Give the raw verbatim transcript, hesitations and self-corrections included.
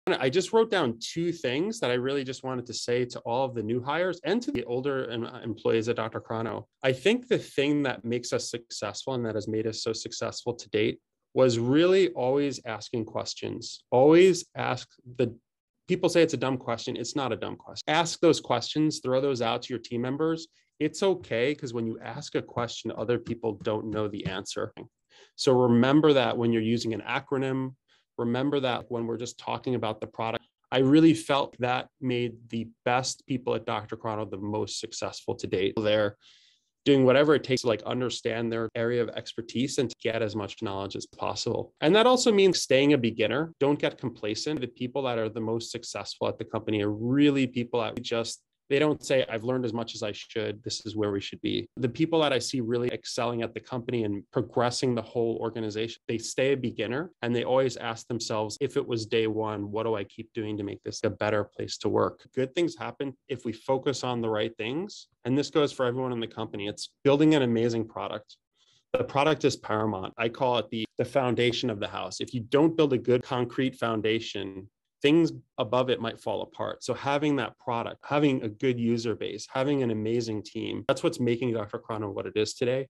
I just wrote down two things that I really just wanted to say to all of the new hires and to the older employees at Doctor Chrono. I think the thing that makes us successful and that has made us so successful to date was really always asking questions. Always ask the people say it's a dumb question. It's not a dumb question. Ask those questions, throw those out to your team members. It's okay because when you ask a question, other people don't know the answer. So remember that when you're using an acronym, remember that when we're just talking about the product. I really felt that made the best people at Doctor Chrono the most successful to date. They're doing whatever it takes to like understand their area of expertise and to get as much knowledge as possible. And that also means staying a beginner. Don't get complacent. The people that are the most successful at the company are really people that just they don't say, I've learned as much as I should. This is where we should be. The people that I see really excelling at the company and progressing the whole organization, they stay a beginner and they always ask themselves, if it was day one, what do I keep doing to make this a better place to work? Good things happen if we focus on the right things. And this goes for everyone in the company. It's building an amazing product. The product is paramount. I call it the, the foundation of the house. If you don't build a good concrete foundation, things above it might fall apart. So having that product, having a good user base, having an amazing team, that's what's making Doctor Chrono what it is today.